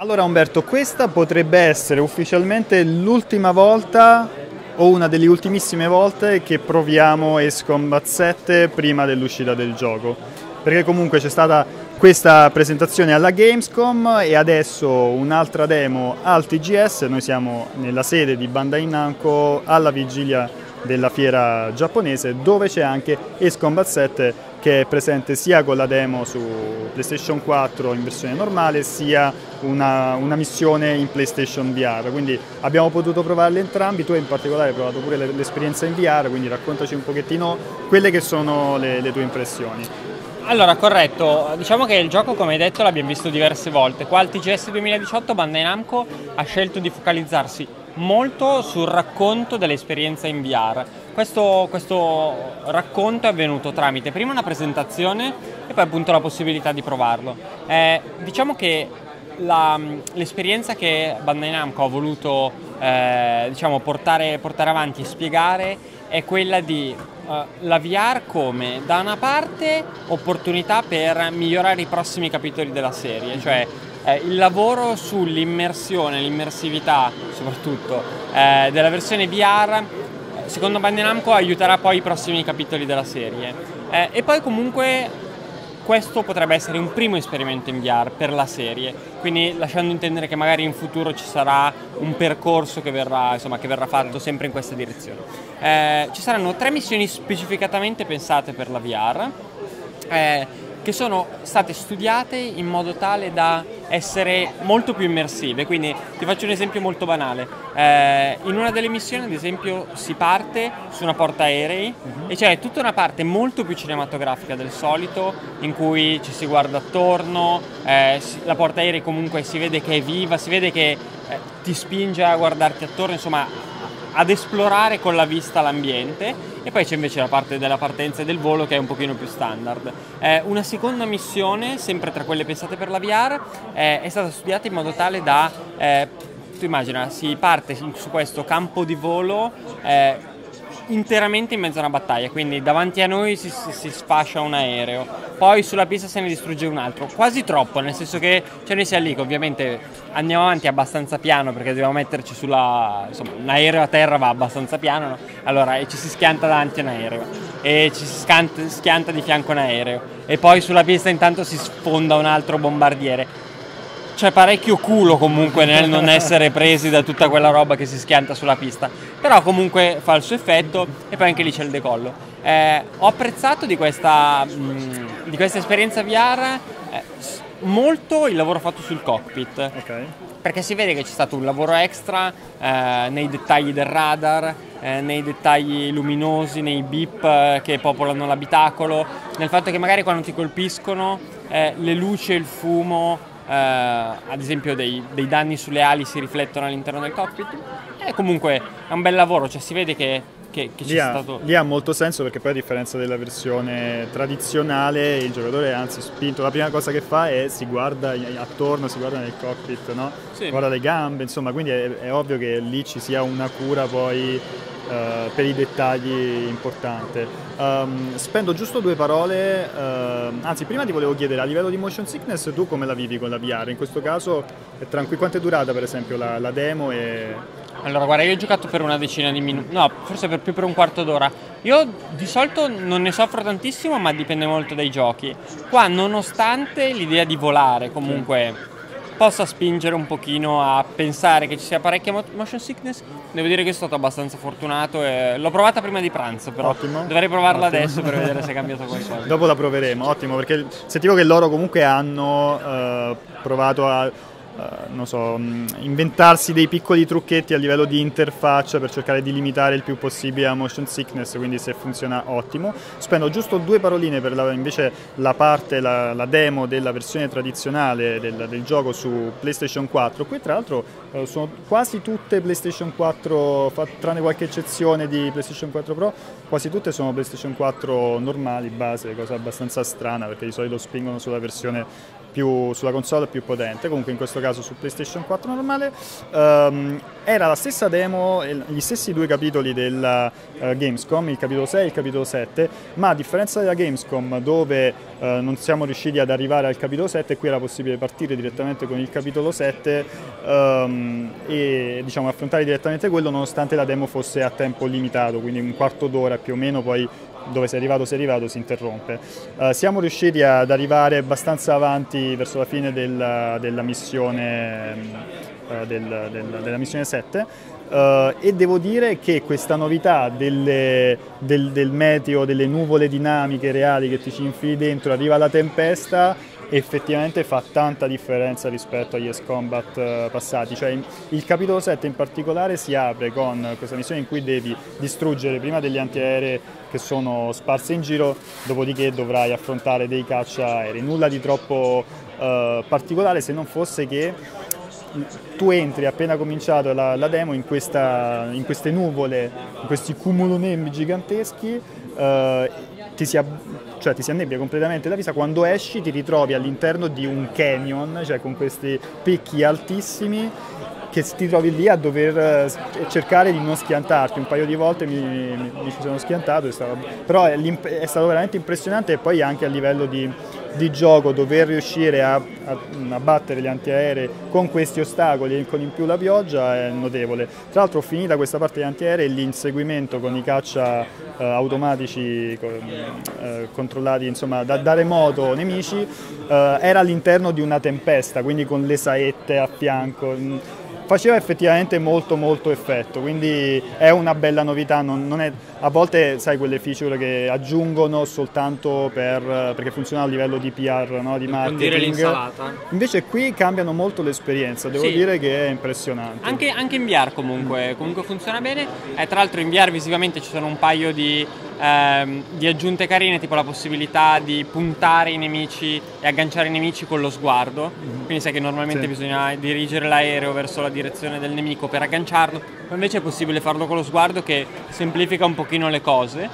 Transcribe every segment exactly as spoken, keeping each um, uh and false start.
Allora Umberto, questa potrebbe essere ufficialmente l'ultima volta o una delle ultimissime volte che proviamo Ace Combat sette prima dell'uscita del gioco, perché comunque c'è stata questa presentazione alla Gamescom e adesso un'altra demo al T G S. Noi siamo nella sede di Bandai Namco alla vigilia della fiera giapponese, dove c'è anche Ace Combat sette, che è presente sia con la demo su PlayStation quattro in versione normale, sia una, una missione in PlayStation V R, quindi abbiamo potuto provarle entrambi. Tu in particolare hai provato pure l'esperienza in V R, quindi raccontaci un pochettino quelle che sono le, le tue impressioni. Allora, corretto, diciamo che il gioco, come hai detto, l'abbiamo visto diverse volte. Qua al T G S duemiladiciotto Bandai Namco ha scelto di focalizzarsi molto sul racconto dell'esperienza in V R. Questo, questo racconto è avvenuto tramite prima una presentazione e poi appunto la possibilità di provarlo. Eh, diciamo che l'esperienza che Bandai Namco ha voluto eh, diciamo, portare, portare avanti e spiegare è quella di uh, la V R come, da una parte, opportunità per migliorare i prossimi capitoli della serie, cioè eh, il lavoro sull'immersione, l'immersività soprattutto eh, della versione V R, secondo Bandai Namco aiuterà poi i prossimi capitoli della serie. Eh, e poi comunque questo potrebbe essere un primo esperimento in V R per la serie, quindi lasciando intendere che magari in futuro ci sarà un percorso che verrà, insomma, che verrà fatto sempre in questa direzione. Eh, ci saranno tre missioni specificatamente pensate per la V R, eh, che sono state studiate in modo tale da essere molto più immersive. Quindi ti faccio un esempio molto banale. Eh, in una delle missioni, ad esempio, si parte su una portaerei uh-huh. e c'è tutta una parte molto più cinematografica del solito, in cui ci si guarda attorno, eh, la portaerei comunque si vede che è viva, si vede che eh, ti spinge a guardarti attorno, insomma ad esplorare con la vista l'ambiente. E poi c'è invece la parte della partenza e del volo, che è un pochino più standard. Eh, una seconda missione, sempre tra quelle pensate per la V R, eh, è stata studiata in modo tale da, eh, tu immagina, si parte su questo campo di volo eh, interamente in mezzo a una battaglia, quindi davanti a noi si, si, si sfascia un aereo, poi sulla pista se ne distrugge un altro, quasi troppo, nel senso che cioè noi siamo lì che ovviamente andiamo avanti abbastanza piano perché dobbiamo metterci sulla, insomma, un aereo a terra va abbastanza piano, no? Allora e ci si schianta davanti a un aereo e ci si scanta, schianta di fianco un aereo e poi sulla pista intanto si sfonda un altro bombardiere. C'è parecchio culo comunque nel non essere presi da tutta quella roba che si schianta sulla pista, però comunque fa il suo effetto e poi anche lì c'è il decollo. Eh, ho apprezzato di questa, mh, di questa esperienza V R eh, molto il lavoro fatto sul cockpit, okay. Perché si vede che c'è stato un lavoro extra eh, nei dettagli del radar, eh, nei dettagli luminosi, nei beep eh, che popolano l'abitacolo, nel fatto che magari quando ti colpiscono eh, le luci e il fumo Uh, ad esempio dei, dei danni sulle ali si riflettono all'interno del cockpit. E comunque è un bel lavoro, cioè si vede che, che, che c'è lì ha, stato... Lì ha molto senso, perché poi a differenza della versione tradizionale il giocatore è anzi spinto, la prima cosa che fa è si guarda attorno, si guarda nel cockpit, no? Sì. Guarda le gambe, insomma, quindi è, è ovvio che lì ci sia una cura poi Uh, per i dettagli importante. Um, spendo giusto due parole, uh, anzi prima ti volevo chiedere, a livello di motion sickness tu come la vivi con la V R? In questo caso è tranquillo, quanto è durata per esempio la, la demo? E... Allora guarda, io ho giocato per una decina di minuti, no, forse per più per un quarto d'ora. Io di solito non ne soffro tantissimo, ma dipende molto dai giochi. Qua, nonostante l'idea di volare comunque sì. possa spingere un pochino a pensare che ci sia parecchia motion sickness, devo dire che sono stato abbastanza fortunato e l'ho provata prima di pranzo, però ottimo. Dovrei provarla ottimo. adesso per vedere se è cambiato qualcosa. Dopo la proveremo, ottimo, perché sentivo che loro comunque hanno uh, provato a Uh, non so, mh, inventarsi dei piccoli trucchetti a livello di interfaccia per cercare di limitare il più possibile la motion sickness, quindi se funziona ottimo. Spendo giusto due paroline per la, invece la parte, la, la demo della versione tradizionale del, del gioco su PlayStation quattro. Qui tra l'altro uh, sono quasi tutte PlayStation quattro, fa, tranne qualche eccezione di PlayStation quattro Pro, quasi tutte sono PlayStation quattro normali, base, cosa abbastanza strana perché di solito spingono sulla versione più, sulla console più potente, comunque in questo caso su PlayStation quattro normale. Um, era la stessa demo, gli stessi due capitoli della uh, Gamescom, il capitolo sei e il capitolo sette, ma a differenza della Gamescom dove uh, non siamo riusciti ad arrivare al capitolo sette, qui era possibile partire direttamente con il capitolo sette um, e diciamo affrontare direttamente quello, nonostante la demo fosse a tempo limitato, quindi un quarto d'ora più o meno, poi dove sei arrivato sei arrivato si interrompe. Uh, siamo riusciti ad arrivare abbastanza avanti verso la fine della, della missione uh, del, del, della missione sette uh, e devo dire che questa novità delle, del, del meteo, delle nuvole dinamiche reali che ti ci infili dentro, arriva la tempesta, effettivamente fa tanta differenza rispetto agli Ace Combat passati. Cioè, il capitolo sette in particolare si apre con questa missione in cui devi distruggere prima degli antiaerei che sono sparsi in giro, dopodiché dovrai affrontare dei caccia aerei. Nulla di troppo uh, particolare, se non fosse che tu entri appena cominciato la, la demo in, questa, in queste nuvole, in questi cumulonembi giganteschi, uh, ti si, cioè, ti si annebbia completamente la vista. Quando esci ti ritrovi all'interno di un canyon, cioè con questi picchi altissimi, che ti trovi lì a dover cercare di non schiantarti. Un paio di volte mi, mi, mi ci sono schiantato, è stato, però è, è stato veramente impressionante, e poi anche a livello di, di gioco dover riuscire a, a, a battere gli antiaerei con questi ostacoli e con in più la pioggia è notevole. Tra l'altro, finita questa parte degli antiaerei, l'inseguimento con i caccia eh, automatici eh, controllati insomma da, da remoto nemici eh, era all'interno di una tempesta, quindi con le saette a fianco. Faceva effettivamente molto molto effetto, quindi è una bella novità. Non, non è, a volte sai quelle feature che aggiungono soltanto per, perché funzionano a livello di P R, no? Di marketing, invece qui cambiano molto l'esperienza, devo sì. dire che è impressionante. Anche, anche in V R comunque, comunque funziona bene, e tra l'altro in V R visivamente ci sono un paio di, ehm, di aggiunte carine, tipo la possibilità di puntare i nemici e agganciare i nemici con lo sguardo, mm-hmm. quindi sai che normalmente sì. bisogna dirigere l'aereo verso la direzione del nemico per agganciarlo, ma invece è possibile farlo con lo sguardo, che semplifica un pochino le cose.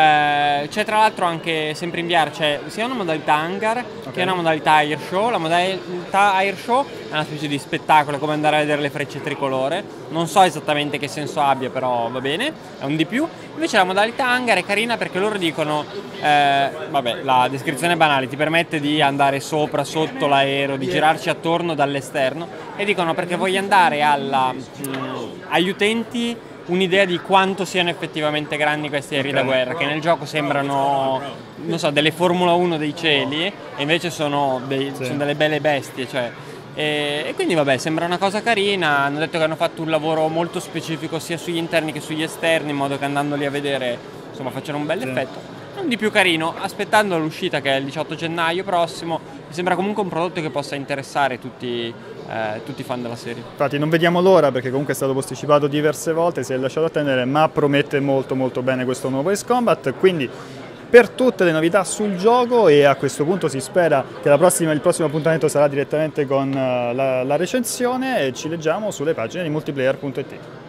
Eh, c'è tra l'altro anche, sempre in V R, c'è sia una modalità hangar okay. che una modalità air show. La modalità air show è una specie di spettacolo, come andare a vedere le frecce tricolore, non so esattamente che senso abbia, però va bene, è un di più. Invece la modalità hangar è carina perché loro dicono, eh, vabbè, la descrizione è banale, ti permette di andare sopra, sotto l'aereo, di girarci attorno dall'esterno, e dicono perché voglio andare alla, mh, agli utenti un'idea di quanto siano effettivamente grandi questi aerei okay. da guerra, che nel gioco sembrano, non so, delle Formula uno dei cieli, e invece sono, dei, sì. sono delle belle bestie, cioè. E, e quindi vabbè, sembra una cosa carina. Hanno detto che hanno fatto un lavoro molto specifico sia sugli interni che sugli esterni, in modo che andandoli a vedere insomma facciano un bel sì. effetto. Non di più carino, aspettando l'uscita che è il diciotto gennaio prossimo. Mi sembra comunque un prodotto che possa interessare tutti, eh, tutti i fan della serie. Infatti non vediamo l'ora, perché comunque è stato posticipato diverse volte, si è lasciato attendere, ma promette molto molto bene questo nuovo Ace Combat. Quindi per tutte le novità sul gioco, e a questo punto si spera che la prossima, il prossimo appuntamento sarà direttamente con la, la recensione, e ci leggiamo sulle pagine di multiplayer punto it.